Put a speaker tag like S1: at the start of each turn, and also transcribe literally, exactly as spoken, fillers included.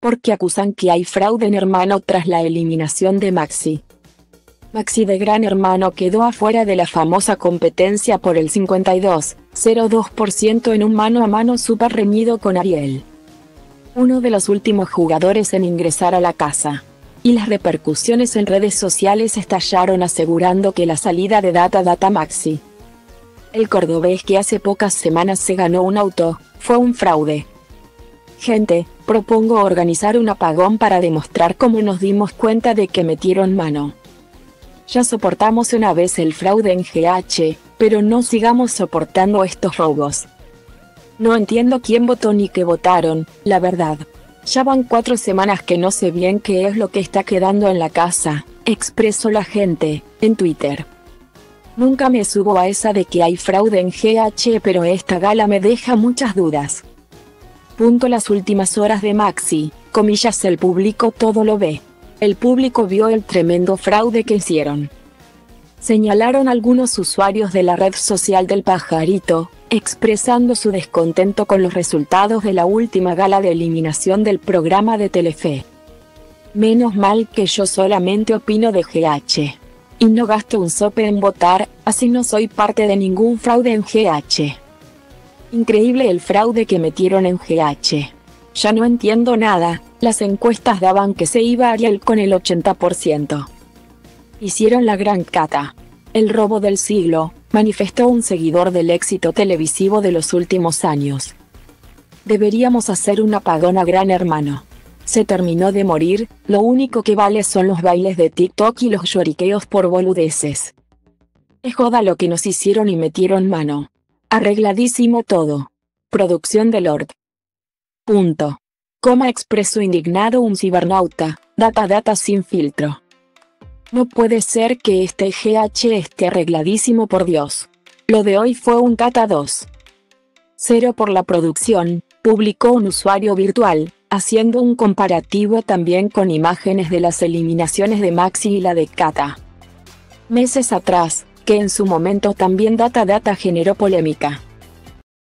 S1: porque acusan que hay fraude en Hermano tras la eliminación de Maxi. Maxi de Gran Hermano quedó afuera de la famosa competencia por el cincuenta y dos coma cero dos por ciento en un mano a mano súper reñido con Ariel, uno de los últimos jugadores en ingresar a la casa. Y las repercusiones en redes sociales estallaron asegurando que la salida de Data Data Maxi, el cordobés que hace pocas semanas se ganó un auto, fue un fraude. Gente, propongo organizar un apagón para demostrar cómo nos dimos cuenta de que metieron mano. Ya soportamos una vez el fraude en G H, pero no sigamos soportando estos robos. No entiendo quién votó ni qué votaron, la verdad. Ya van cuatro semanas que no sé bien qué es lo que está quedando en la casa, expresó la gente, en Twitter. Nunca me subo a esa de que hay fraude en G H, pero esta gala me deja muchas dudas. Punto las últimas horas de Maxi, comillas el público todo lo ve. El público vio el tremendo fraude que hicieron. Señalaron algunos usuarios de la red social del Pajarito, expresando su descontento con los resultados de la última gala de eliminación del programa de Telefe. Menos mal que yo solamente opino de G H. Y no gasto un sope en votar, así no soy parte de ningún fraude en G H. Increíble el fraude que metieron en G H. Ya no entiendo nada, las encuestas daban que se iba Ariel con el ochenta por ciento. Hicieron la gran cata. El robo del siglo, manifestó un seguidor del éxito televisivo de los últimos años. Deberíamos hacer un apagón a Gran Hermano. Se terminó de morir, lo único que vale son los bailes de TikTok y los lloriqueos por boludeces. Es joda lo que nos hicieron y metieron mano. Arregladísimo todo. Producción de Lord. Punto. Coma expresó indignado un cibernauta, data data sin filtro. No puede ser que este G H esté arregladísimo, por Dios. Lo de hoy fue un Cata dos punto cero por la producción, publicó un usuario virtual, haciendo un comparativo también con imágenes de las eliminaciones de Maxi y la de Cata. Meses atrás, que en su momento también Data Data generó polémica.